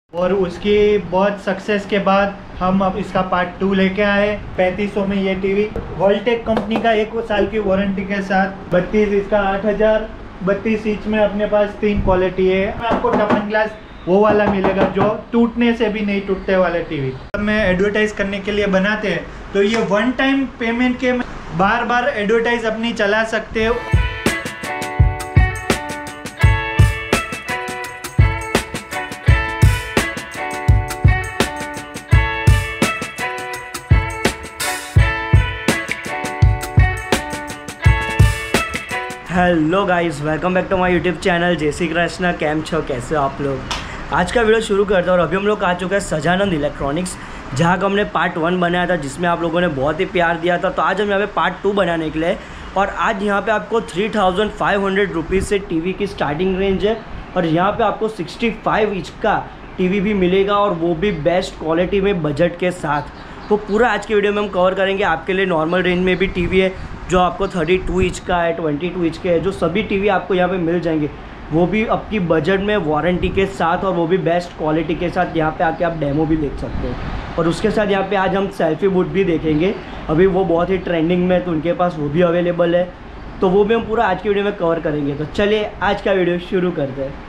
और उसकी बहुत सक्सेस के बाद हम अब इसका पार्ट 2 लेके आए। 3500 में ये टीवी वोल्टेक कंपनी का 1 साल की वारंटी के साथ 32 इसका 8000। 32 इंच में अपने पास 3 क्वालिटी है। आपको टफन ग्लास वो वाला मिलेगा जो टूटने से भी नहीं टूटने वाला टीवी। मैं एडवर्टाइज करने के लिए बनाते हैं तो ये वन टाइम पेमेंट के बार बार एडवर्टाइज अपनी चला सकते हो। Hello guys, welcome back to my YouTube channel. जय श्री कृष्ण। कैम छो, कैसे हो आप लोग। आज का वीडियो शुरू करते हैं और अभी हम लोग आ चुके हैं सजानंद इलेक्ट्रॉनिक्स, जहाँ का हमने पार्ट 1 बनाया था जिसमें आप लोगों ने बहुत ही प्यार दिया था। तो आज हम यहाँ पे पार्ट 2 बनाने के लिए और आज यहाँ पे आपको 3500 रुपीज़ से टीवी की स्टार्टिंग रेंज है और यहाँ पे आपको 65 इंच का टीवी भी मिलेगा और वो भी बेस्ट क्वालिटी में बजट के साथ। तो पूरा आज के वीडियो में हम कवर करेंगे। आपके लिए नॉर्मल रेंज में भी टीवी है जो आपको 32 इंच का है, 22 इंच के है, जो सभी टीवी आपको यहाँ पे मिल जाएंगे, वो भी आपकी बजट में वारंटी के साथ और वो भी बेस्ट क्वालिटी के साथ। यहाँ पे आके आप डेमो भी देख सकते हो और उसके साथ यहाँ पे आज हम सेल्फी बूथ भी देखेंगे। अभी वो बहुत ही ट्रेंडिंग में है तो उनके पास वो भी अवेलेबल है, तो वो भी हम पूरा आज की वीडियो में कवर करेंगे। तो चलिए आज का वीडियो शुरू करते हैं।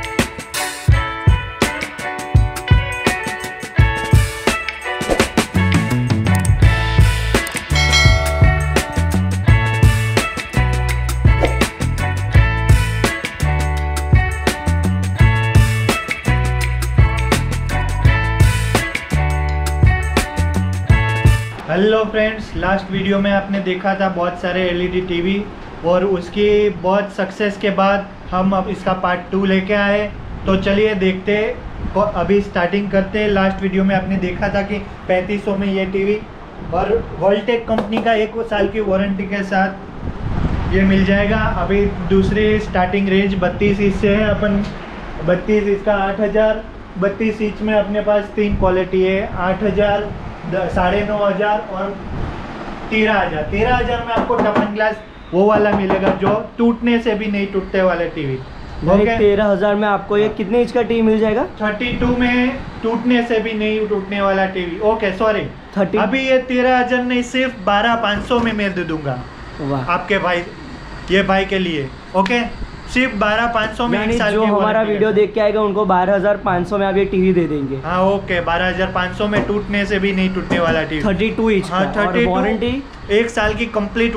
हेलो फ्रेंड्स, लास्ट वीडियो में आपने देखा था बहुत सारे एलईडी टीवी और उसकी बहुत सक्सेस के बाद हम अब इसका पार्ट 2 लेके आए। तो चलिए देखते अभी स्टार्टिंग करते हैं। लास्ट वीडियो में आपने देखा था कि 3500 में ये टीवी और वोल्टेक कंपनी का 1 साल की वारंटी के साथ ये मिल जाएगा। अभी दूसरी स्टार्टिंग रेंज 32 इंच से है। अपन 32 इसका 8000। 32 इंच में अपने पास 3 क्वालिटी है, 8000, 9500 और 13000। 13000 में आपको टफन ग्लास वो वाला मिलेगा जो टूटने से भी नहीं टूटने वाला टीवी। 13,000 में आपको ये कितने इंच का टीवी मिल जाएगा? 32 में टूटने से भी नहीं टूटने वाला टीवी। ओके सॉरी, अभी ये 13,000 नहीं, सिर्फ 12,500 में मैं दे दूंगा आपके भाई, ये भाई के लिए। ओके, सिर्फ 12,500 में। एक साल जो हमारा वीडियो देख के आएगा उनको 12,500 में आप ये टीवी दे देंगे। हाँ ओके, 12,500 में टूटने से भी नहीं टूटने वाला टीवी। 32 इंच। हाँ, 32 वारंटी 1 साल की कंप्लीट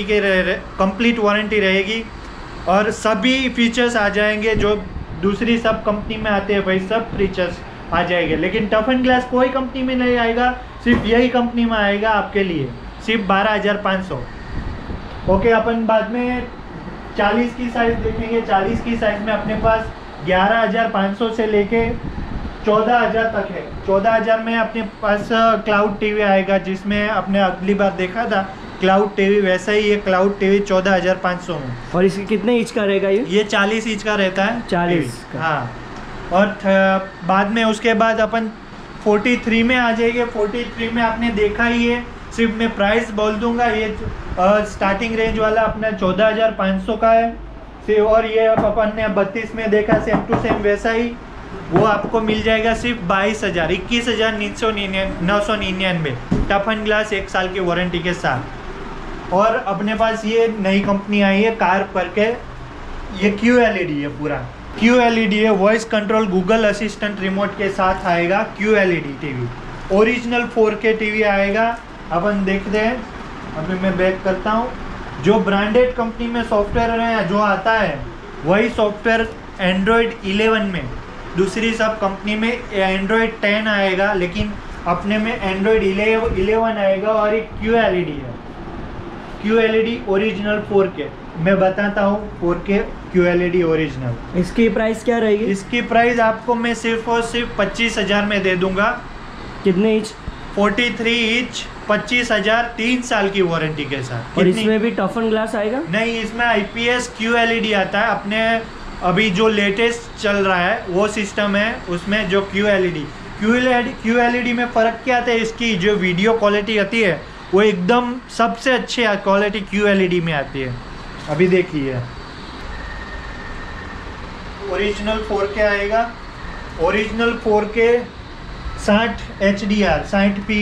वारंटी रहेगी और सभी फीचर्स आ जाएंगे जो दूसरी सब कंपनी में आते हैं भाई, सब फीचर्स आ जाएंगे। लेकिन टफन ग्लास कोई कंपनी में नहीं आएगा, सिर्फ यही कंपनी में आएगा आपके लिए, सिर्फ 12,500। ओके, अपन बाद में 40 की साइज़ देखेंगे। 40 की साइज़ में अपने पास 11,500 से लेके 14,000 तक है। 14,000 में अपने पास क्लाउड टीवी आएगा, जिसमें आपने अगली बार देखा था क्लाउड टीवी, वैसा ही ये क्लाउड टीवी 14,500 में। और इसकी कितने इंच का रहेगा? ये 40 इंच का रहता है। 40 का। हाँ, और बाद में उसके बाद अपन 43 में आ जाएंगे। 43 में आपने देखा ही है, सिर्फ मैं प्राइस बोल दूंगा। ये स्टार्टिंग रेंज वाला अपना 14,500 का है और ये अपन ने 32 में देखा सेम टू सेम वैसा ही, वो आपको मिल जाएगा सिर्फ 22,000, 21,999 टफन ग्लास 1 साल की वारंटी के साथ। और अपने पास ये नई कंपनी आई है कार करके, ये QLED है, पूरा QLED है, voice control Google assistant remote के साथ आएगा। QLED TV original 4K TV आएगा। अपन देखते हैं, अभी मैं बैक करता हूँ। जो ब्रांडेड कंपनी में सॉफ्टवेयर है जो आता है वही सॉफ्टवेयर एंड्रॉयड 11 में, दूसरी सब कंपनी में एंड्रॉयड 10 आएगा, लेकिन अपने में एंड्रॉयड 11 आएगा। और एक QLED है, QLED ओरिजिनल 4K। मैं बताता हूँ 4K QLED ओरिजिनल। इसकी प्राइस क्या रहेगी? इसकी प्राइस आपको मैं सिर्फ और सिर्फ 25,000 में दे दूंगा। कितने इंच? 43 इंच, 25,000, 3 साल की वारंटी के साथ। और इसमें भी टफन ग्लास आएगा? नहीं, इसमें IPS QLED आता है। अपने अभी जो लेटेस्ट चल रहा है वो सिस्टम है, उसमें जो QLED में फ़र्क क्या आता है, इसकी जो वीडियो क्वालिटी आती है वो एकदम सबसे अच्छी क्वालिटी QLED में आती है। अभी देखिए, ओरिजिनल 4K आएगा original 4K 60 HDR 60p,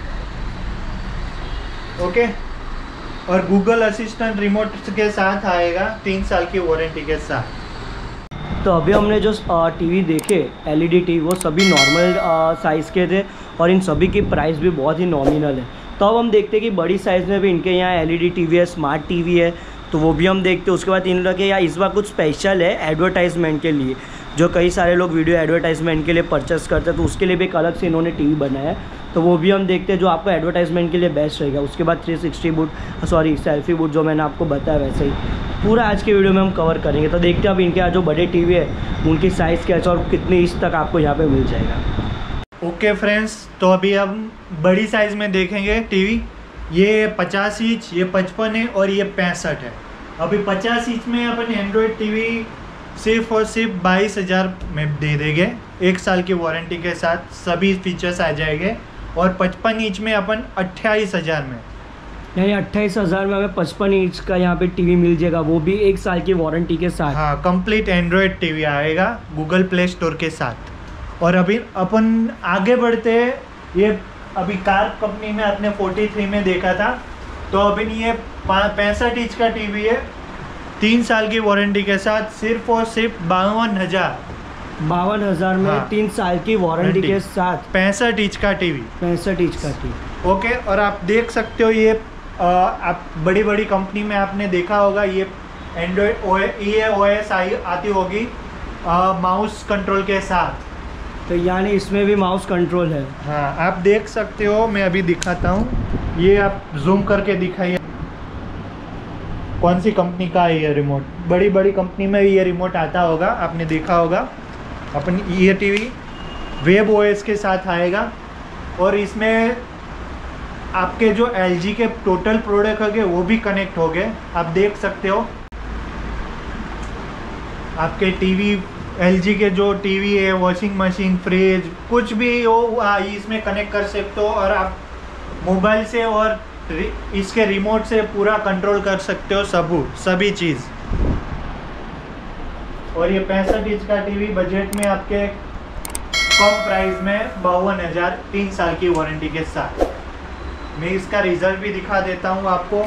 okay. और गूगल असिस्टेंट रिमोट के साथ आएगा, 3 साल की वारंटी के साथ। तो अभी हमने जो टीवी देखे LED टीवी, वो सभी नॉर्मल साइज़ के थे और इन सभी की प्राइस भी बहुत ही नॉमिनल है। तो अब हम देखते हैं कि बड़ी साइज़ में भी इनके यहाँ LED टीवी है, स्मार्ट टीवी है, तो वो भी हम देखते हैं। उसके बाद इन लोग के यहाँ इस बार कुछ स्पेशल है एडवर्टाइजमेंट के लिए, जो कई सारे लोग वीडियो एडवर्टाइजमेंट के लिए परचेस करते हैं, तो उसके लिए भी एक अलग से इन्होंने टीवी बनाया है, तो वो भी हम देखते हैं जो आपको एडवर्टाइजमेंट के लिए बेस्ट रहेगा। उसके बाद 360 बूट सेल्फी बूट जो मैंने आपको बताया वैसे ही पूरा आज के वीडियो में हम कवर करेंगे। तो देखते हैं अब इनके यहाँ जो बड़े टीवी है उनकी साइज़ क्या है और कितनी इंच तक आपको यहाँ पे मिल जाएगा। ओके फ्रेंड्स, तो अभी हम बड़ी साइज़ में देखेंगे टीवी। ये 50 इंच, ये 55 है और ये 65 है। अभी 50 इंच में अपन एंड्रॉयड टीवी सिर्फ और सिर्फ 22,000 में दे देंगे, 1 साल की वारंटी के साथ सभी फीचर्स आ जाएंगे। और 55 इंच में अपन 28,000 में, यानी 28,000 में हमें 55 इंच का यहाँ पे टीवी मिल जाएगा, वो भी 1 साल की वारंटी के साथ। हाँ, कंप्लीट एंड्रॉयड टीवी आएगा गूगल प्ले स्टोर के साथ। और अभी अपन आगे बढ़ते हैं। ये अभी कार कंपनी में अपने 43 में देखा था, तो अभी ये 65 इंच का टीवी है, 3 साल की वारंटी के साथ, सिर्फ और सिर्फ 52,000 में। हाँ। 3 साल की वारंटी के साथ 65 इंच का टीवी, 65 इंच का टीवी, ओके। और आप देख सकते हो ये आप बड़ी बड़ी कंपनी में आपने देखा होगा, ये एंड्रॉयड ये OS आती होगी माउस कंट्रोल के साथ, तो यानी इसमें भी माउस कंट्रोल है। हाँ, आप देख सकते हो, मैं अभी दिखाता हूँ, ये आप जूम करके दिखाइए कौन सी कंपनी का है ये रिमोट। बड़ी बड़ी कंपनी में ये रिमोट आता होगा, आपने देखा होगा। अपन ये टीवी वेब OS के साथ आएगा और इसमें आपके जो LG के टोटल प्रोडक्ट हो गए वो भी कनेक्ट हो गए। आप देख सकते हो आपके टीवी, LG के जो टीवी है, वॉशिंग मशीन, फ्रिज, कुछ भी हो इसमें कनेक्ट कर सकते हो। और आप मोबाइल से और इसके रिमोट से पूरा कंट्रोल कर सकते हो सभी चीज़। और ये 65 इंच का टीवी बजट में आपके कम प्राइस में 52,000, 3 साल की वारंटी के साथ। मैं इसका रिजल्ट भी दिखा देता हूँ आपको।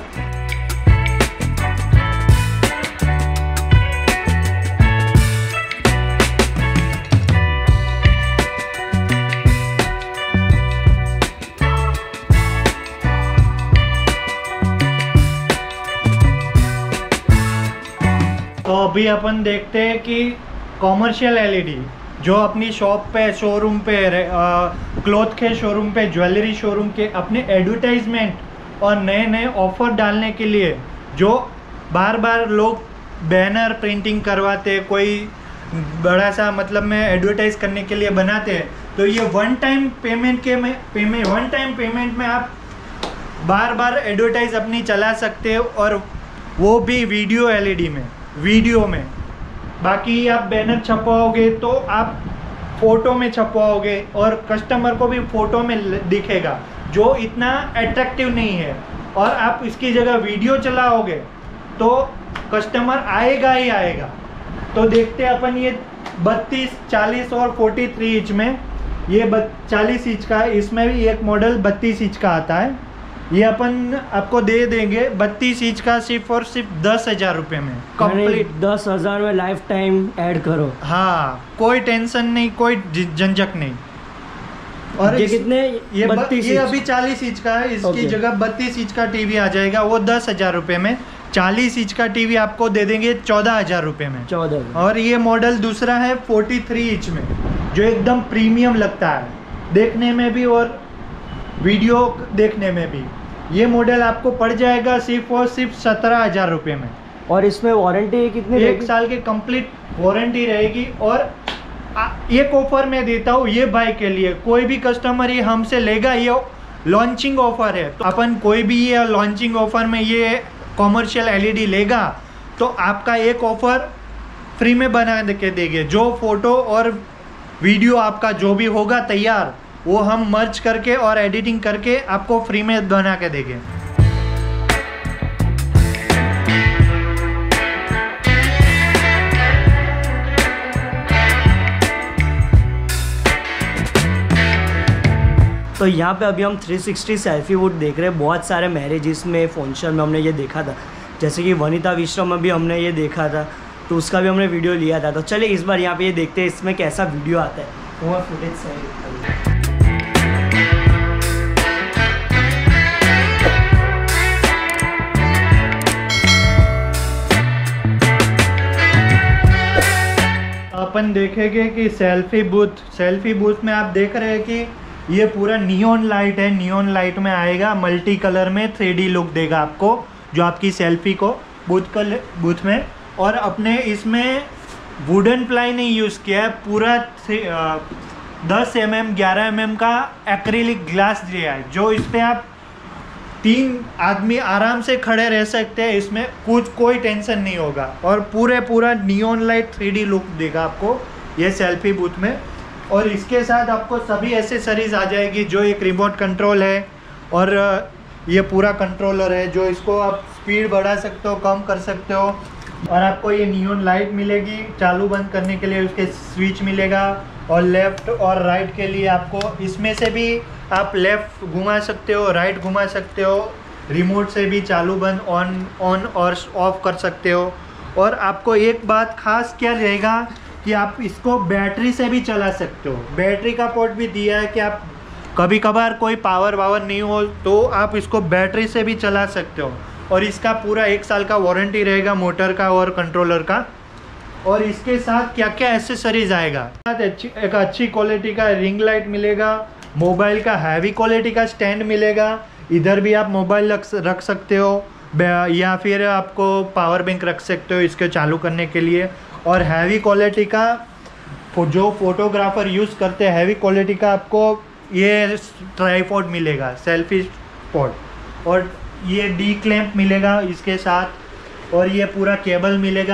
तो अभी अपन देखते हैं कि कॉमर्शियल LED जो अपनी शॉप पे, शोरूम पे, क्लॉथ के शोरूम पे, ज्वेलरी शोरूम के अपने एडवर्टाइजमेंट और नए नए ऑफर डालने के लिए जो बार बार लोग बैनर प्रिंटिंग करवाते हैं, कोई बड़ा सा मतलब में एडवर्टाइज करने के लिए बनाते हैं, तो ये वन टाइम पेमेंट में आप बार बार एडवर्टाइज अपनी चला सकते हो, और वो भी वीडियो में। बाकी आप बैनर छपवाओगे तो आप फ़ोटो में छपवाओगे और कस्टमर को भी फ़ोटो में दिखेगा, जो इतना अट्रैक्टिव नहीं है। और आप इसकी जगह वीडियो चलाओगे तो कस्टमर आएगा ही आएगा। तो देखते हैं अपन ये 32, 40 और 43 इंच में, ये 40 इंच का, इसमें भी एक मॉडल 32 इंच का आता है। ये अपन आपको दे देंगे 32 इंच का सिर्फ और सिर्फ 10,000 रुपये में कंप्लीट। 10,000 में लाइफ टाइम ऐड करो। हाँ, कोई टेंशन नहीं, कोई झंझट नहीं। और ये कितने? ये अभी 40 इंच का है, इसकी जगह 32 इंच का टीवी आ जाएगा, वो 10,000 रुपये में। 40 इंच का टीवी आपको दे देंगे 14,000 रुपये में। 14। और ये मॉडल दूसरा है 43 इंच में, जो एकदम प्रीमियम लगता है देखने में भी और वीडियो देखने में भी। ये मॉडल आपको पड़ जाएगा सिर्फ और सिर्फ 17,000 रुपये में। और इसमें वारंटी कितनी? 1 साल की कंप्लीट वारंटी रहेगी। और एक ऑफर मैं देता हूँ ये बाइक के लिए, कोई भी कस्टमर ये हमसे लेगा, ये लॉन्चिंग ऑफर है, तो अपन कोई भी ये लॉन्चिंग ऑफर में ये कॉमर्शियल LED लेगा तो आपका एक ऑफर फ्री में बना के देंगे। जो फोटो और वीडियो आपका जो भी होगा तैयार, वो हम मर्ज करके और एडिटिंग करके आपको फ्री में बना के देंगे। तो यहाँ पे अभी हम 360 सेल्फी वुड देख रहे हैं। बहुत सारे मैरिजेस में, फंक्शन में हमने ये देखा था, जैसे कि वनिता विश्रम में भी हमने ये देखा था, तो उसका भी हमने वीडियो लिया था। तो चलिए इस बार यहाँ पे ये देखते हैं इसमें कैसा वीडियो आता है, वो फुटेज से। अपन देखेंगे कि सेल्फी बूथ में आप देख रहे हैं कि ये पूरा नियॉन लाइट है। नियॉन लाइट में आएगा, मल्टी कलर में 3D लुक देगा आपको, जो आपकी सेल्फी को बूथ में। और अपने इसमें वुडन प्लाई नहीं यूज़ किया है, पूरा 10 mm 11 mm का एक्रिलिक ग्लास दिया है, जो इस पर आप 3 आदमी आराम से खड़े रह सकते हैं। इसमें कोई टेंशन नहीं होगा और पूरा नियॉन लाइट 3D लुक देगा आपको ये सेल्फी बूथ में। और इसके साथ आपको सभी एसेसरीज आ जाएगी, जो एक रिमोट कंट्रोल है और ये पूरा कंट्रोलर है, जो इसको आप स्पीड बढ़ा सकते हो, कम कर सकते हो। और आपको ये नियॉन लाइट मिलेगी चालू बंद करने के लिए, उसके स्विच मिलेगा। और लेफ़्ट और राइट के लिए आपको इसमें से भी आप लेफ़्ट घुमा सकते हो, राइट घुमा सकते हो, रिमोट से भी चालू बंद ऑन और ऑफ कर सकते हो। और आपको एक बात खास क्या रहेगा कि आप इसको बैटरी से भी चला सकते हो। बैटरी का पोर्ट भी दिया है कि आप कभी कभार कोई पावर नहीं हो तो आप इसको बैटरी से भी चला सकते हो। और इसका पूरा 1 साल का वारंटी रहेगा मोटर का और कंट्रोलर का। और इसके साथ क्या क्या एसेसरीज आएगा, एक अच्छी क्वालिटी का रिंग लाइट मिलेगा, मोबाइल का हैवी क्वालिटी का स्टैंड मिलेगा, इधर भी आप मोबाइल रख सकते हो या फिर आपको पावर बैंक रख सकते हो इसके चालू करने के लिए। और हैवी क्वालिटी का जो फोटोग्राफर यूज़ करते हैं, हैवी क्वालिटी का आपको ये ट्राईपॉड मिलेगा, सेल्फी स्पॉट। और ये डी क्लैंप मिलेगा इसके साथ। और ये पूरा केबल मिलेगा,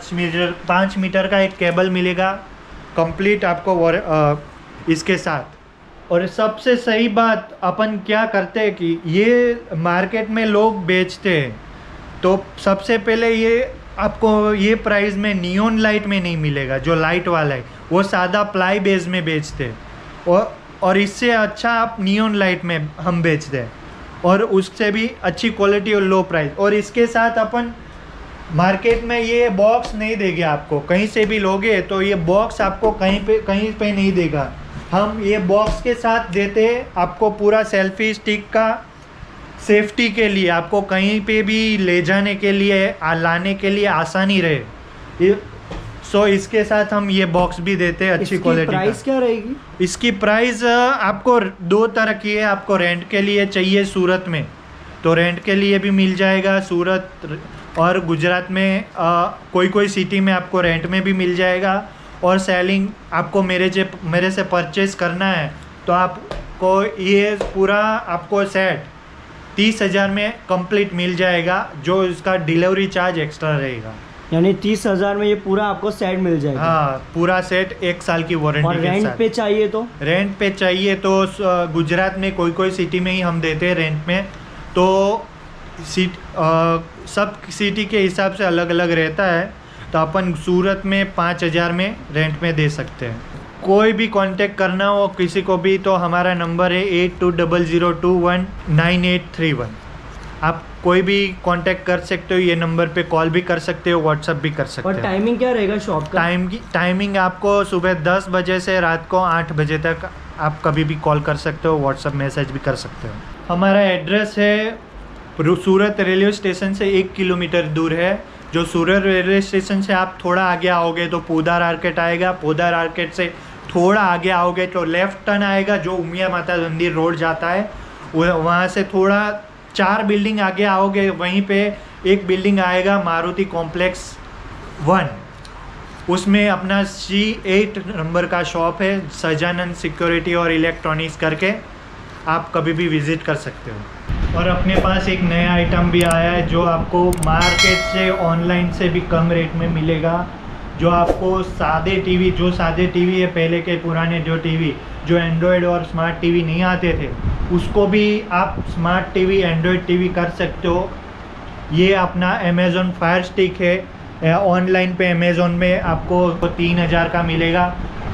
5 मीटर का एक केबल मिलेगा कंप्लीट आपको इसके साथ। और सबसे सही बात, अपन क्या करते हैं कि ये मार्केट में लोग बेचते हैं, तो सबसे पहले ये आपको ये प्राइस में नियॉन लाइट में नहीं मिलेगा। जो लाइट वाला है वो सादा प्लाई बेस में बेचते हैं, और इससे अच्छा आप नियॉन लाइट में हम बेचते हैं, और उससे भी अच्छी क्वालिटी और लो प्राइस। और इसके साथ अपन मार्केट में ये बॉक्स नहीं देंगे आपको, कहीं से भी लोगे तो ये बॉक्स आपको कहीं पे नहीं देगा। हम ये बॉक्स के साथ देते हैं आपको पूरा सेल्फी स्टिक का सेफ्टी के लिए, आपको कहीं पे भी ले जाने के लिए लाने के लिए आसानी रहे। सो इसके साथ हम ये बॉक्स भी देते हैं अच्छी क्वालिटी का। प्राइस क्या रहेगी इसकी? प्राइस आपको 2 तरह की है। आपको रेंट के लिए चाहिए सूरत में तो रेंट के लिए भी मिल जाएगा, सूरत और गुजरात में कोई सिटी में आपको रेंट में भी मिल जाएगा। और सेलिंग आपको मेरे से परचेस करना है तो आपको ये पूरा आपको सेट 30,000 में कंप्लीट मिल जाएगा, जो इसका डिलीवरी चार्ज एक्स्ट्रा रहेगा। यानी 30,000 में ये पूरा आपको सेट मिल जाएगा। हाँ, पूरा सेट 1 साल की वारंटी। और रेंट पे चाहिए तो? रेंट पे चाहिए तो गुजरात में कोई सिटी में ही हम देते हैं रेंट में। तो सब सिटी के हिसाब से अलग अलग रहता है, तो अपन सूरत में 5,000 में रेंट में दे सकते हैं। कोई भी कांटेक्ट करना हो किसी को भी तो हमारा नंबर है 8200219831। आप कोई भी कांटेक्ट कर सकते हो, ये नंबर पे कॉल भी कर सकते हो, व्हाट्सअप भी कर सकते हो। और टाइमिंग क्या रहेगा शॉप का? टाइमिंग आपको सुबह 10 बजे से रात को 8 बजे तक आप कभी भी कॉल कर सकते हो, व्हाट्सअप मैसेज भी कर सकते हो। हमारा एड्रेस है सूरत रेलवे स्टेशन से 1 किलोमीटर दूर है। जो सूरत रेलवे स्टेशन से आप थोड़ा आगे आओगे तो पोदार आर्केट आएगा, पोदार आर्केट से थोड़ा आगे आओगे तो लेफ़्ट टर्न आएगा, जो उमिया माता मंदिर रोड जाता है। वहाँ से थोड़ा 4 बिल्डिंग आगे आओगे, वहीं पे एक बिल्डिंग आएगा मारुति कॉम्प्लेक्स 1, उसमें अपना C8 नंबर का शॉप है, सजानंद सिक्योरिटी और इलेक्ट्रॉनिक्स करके। आप कभी भी विज़िट कर सकते हो। और अपने पास एक नया आइटम भी आया है जो आपको मार्केट से ऑनलाइन से भी कम रेट में मिलेगा। जो आपको सादे टीवी है, पहले के पुराने जो टीवी जो एंड्रॉयड और स्मार्ट टीवी नहीं आते थे, उसको भी आप स्मार्ट टीवी, एंड्रॉयड टीवी कर सकते हो। ये अपना अमेज़ॉन फायर स्टिक है, ऑनलाइन पे अमेज़ॉन में आपको 3,000 का मिलेगा।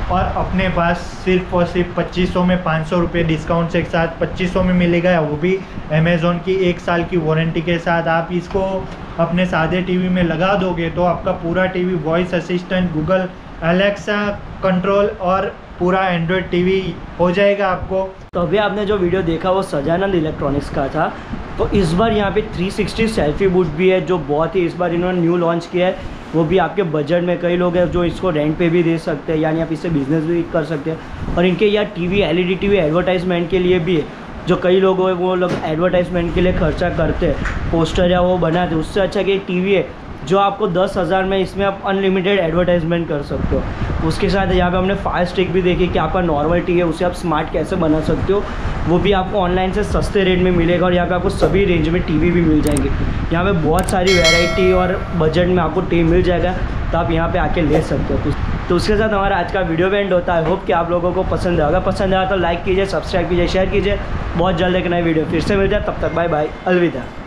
और अपने पास सिर्फ और सिर्फ 2500 में 500 रुपये डिस्काउंट के साथ 2500 में मिलेगा, वो भी अमेज़ॉन की 1 साल की वारंटी के साथ। आप इसको अपने सादे टीवी में लगा दोगे तो आपका पूरा TV voice assistant, Google Alexa control और पूरा एंड्रॉयड टीवी हो जाएगा आपको। तो अभी आपने जो वीडियो देखा वो सजानंद इलेक्ट्रॉनिक्स का था। तो इस बार यहाँ पे 360 सेल्फी बूथ भी है, जो बहुत ही इस बार इन्होंने न्यू लॉन्च किया है। वो भी आपके बजट में, कई लोग हैं जो इसको रेंट पे भी दे सकते हैं, यानी आप इससे बिजनेस भी कर सकते हैं। और इनके यहाँ टीवी, एलईडी टीवी एडवर्टाइजमेंट के लिए भी है। जो कई लोग हैं वो लोग एडवर्टाइजमेंट के लिए खर्चा करते हैं, पोस्टर या वो बनाते हैं, उससे अच्छा कि टीवी है जो आपको 10,000 में इसमें आप अनलिमिटेड एडवर्टाइजमेंट कर सकते हो। उसके साथ यहाँ पे हमने फायर स्टिक भी देखी कि आपका नॉर्मल टीवी है उसे आप स्मार्ट कैसे बना सकते हो, वो भी आपको ऑनलाइन से सस्ते रेट में मिलेगा। और यहाँ पे आपको सभी रेंज में टीवी भी मिल जाएंगे। यहाँ पे बहुत सारी वैरायटी और बजट में आपको टीवी मिल जाएगा, तो आप यहाँ पे आके ले सकते हो। तो उसके साथ हमारा आज का वीडियो भी एंड होता है। होप कि आप लोगों को पसंद आएगा। पसंद आया तो लाइक कीजिए, सब्सक्राइब कीजिए, शेयर कीजिए। बहुत जल्द एक नई वीडियो फिर से मिलते हैं, तब तक बाय बाय, अलविदा।